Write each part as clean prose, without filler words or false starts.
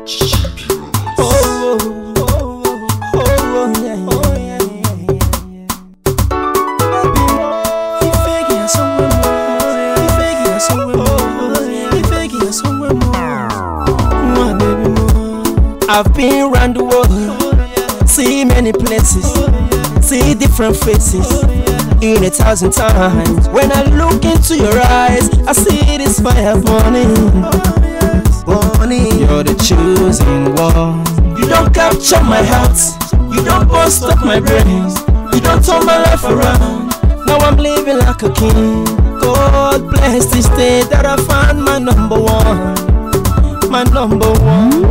I've been around the world, see many places, see different faces, in 1,000 times. When I look into your eyes, I see this fire burning. You're the chosen one. You don't capture my heart, you don't bust up my brains, you don't turn my life around. Now I'm living like a king. God bless this day that I found my number one. My number one,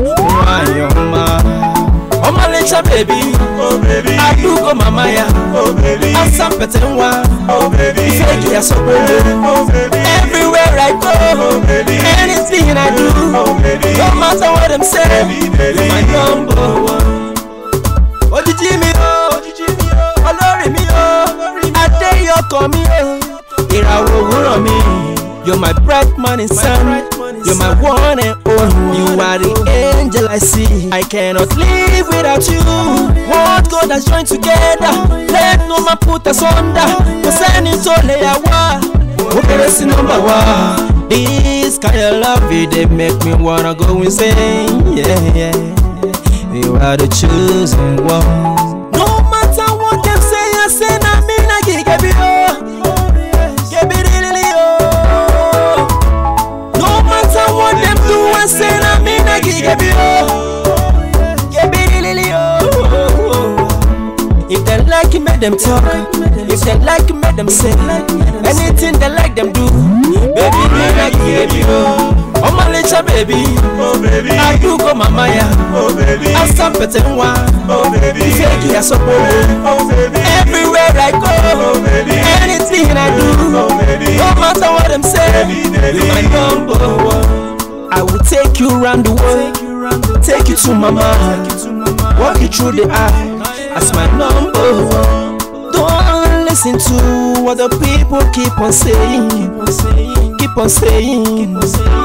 oh my little baby, oh baby, I do go mama ya, oh baby, I'm some petenwa, oh baby, fake ya so baby, oh baby, everywhere I go, oh baby, anything I do, oh baby, no matter what them say, you're my number one. Oh did you me oh, Olori mi oh, Ade yo call me oh, Irawo me. You're my bright morning sun, you're my one and only. You are the angel I see. I cannot live without you. What God has joined together, let no man put us under. Concerning Tole Awa, Operasi number one. This kind of love, they make me wanna go insane. Yeah, yeah. You are the chosen one. No matter what them say, I say na me na give you. If they like it, make them talk. If they like it, make them say anything they like them do. Baby, me like you. Oh my little baby, oh baby, I do go mama ya, oh baby, I'm some petenwa, oh baby, fake ya so oh baby, everywhere I go, oh baby, anything I do, oh baby, no matter what them say, you're my number one. I will take you around the world, take you to mama, walk you through the eye, as my number one. Don't listen to what the people keep on saying, keep on saying.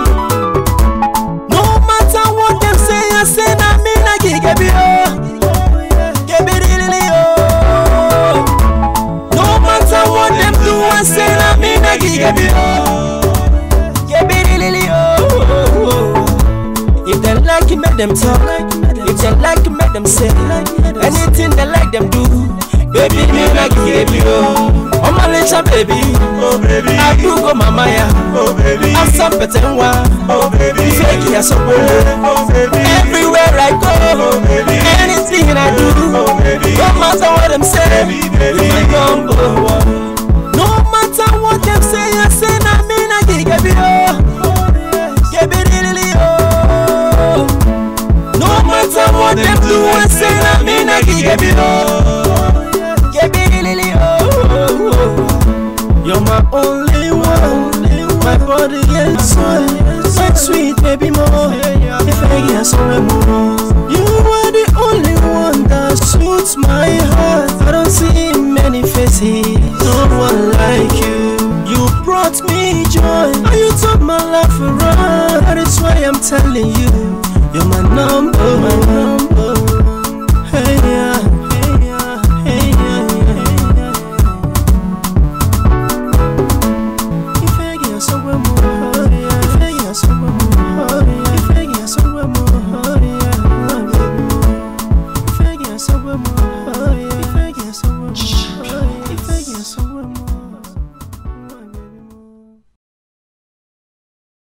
No matter what them say, I say na me na give you, give it really oh. No matter what them do, I say na me na give you, give it really oh. If they like it, make them talk. If they like it, make them say anything they like them do. Baby, me like give you. Oh my little baby, oh baby, I do go mama ya, oh baby, I'm some petenwa, oh baby, fake ya so oh baby, everywhere I go, oh baby, anything I do, oh baby, no matter what them say, you're my number one. No matter what them say, I say na me na give you, give it really oh. No matter what them do, I say na me na give you. You're my only one, my body and soul, my sweet baby more. If I get so more, you are the only one that suits my heart. I don't see many faces, no one like you. You brought me joy, and you took my life around. That is why I'm telling you, you're my number one.